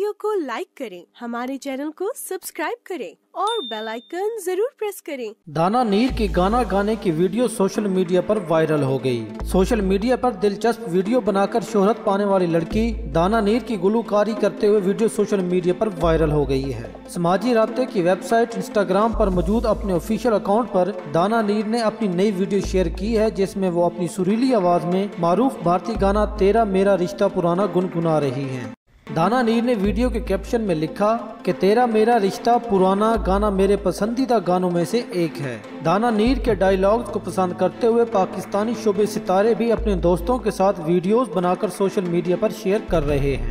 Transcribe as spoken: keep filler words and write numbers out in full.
Video को like करें, हमारे चैनल को सब्सक्राइब करें और बेल आइकन जरूर प्रेस करें। दाना नीर की गाना गाने की वीडियो सोशल मीडिया पर वायरल हो गई। सोशल मीडिया पर दिलचस्प वीडियो बनाकर शोहरत पाने वाली लड़की दाना नीर की गुलकारी करते हुए वीडियो सोशल मीडिया पर वायरल हो गई है। समाजी राब्ते की वेबसाइट इंस्टाग्राम पर मौजूद अपने ऑफिशियल अकाउंट पर दाना नीर ने अपनी नई वीडियो शेयर की है, जिसमें वो अपनी सुरीली आवाज में मारूफ भारतीय गाना तेरा मेरा रिश्ता पुराना गुनगुना रही हैं। दाना नीर ने वीडियो के कैप्शन में लिखा कि तेरा मेरा रिश्ता पुराना गाना मेरे पसंदीदा गानों में से एक है। दाना नीर के डायलॉग्स को पसंद करते हुए पाकिस्तानी शोबे सितारे भी अपने दोस्तों के साथ वीडियोस बनाकर सोशल मीडिया पर शेयर कर रहे हैं।